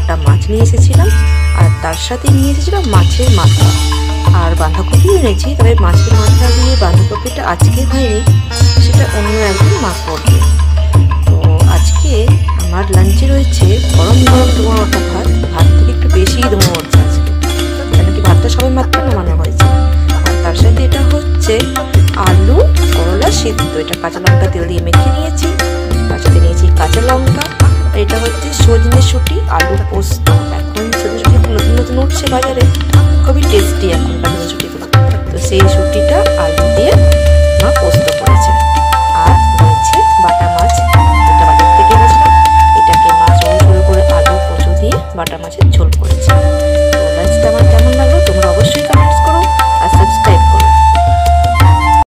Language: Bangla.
কাটা মাছ নিয়ে এসেছিলাম, আর তার সাথে নিয়ে এসেছিলাম মাছের মাথা আর বাঁধাকপিও এনেছি। তবে মাছের মাথা দিয়ে বাঁধাকপিটা আজকে হয়নি, সেটা অন্য একদিন মা করবে। তো আজকে আমার লাঞ্চে রয়েছে গরম গরম ধোঁয়াটা ভাত। ভাত থেকে একটু বেশিই ধোঁয়া উঠছে আজকে, কেন কি ভাতটা সবাই মাত্র নামানো হয়েছে। আর তার সাথে এটা হচ্ছে আলু করলা সিদ্ধ, এটা কাঁচা লঙ্কা তেল দিয়ে মেখে নিয়েছি। তার সাথে নিয়েছি কাঁচা লঙ্কা। আর এটা হচ্ছে সজনে শুঁটি আলু পোস্ত। এখন সজনে শুঁটিগুলো নতুন নতুন উঠছে বাজারে, খুবই টেস্টি এখন সজনে শুঁটিগুলো। তো সেই শুঁটি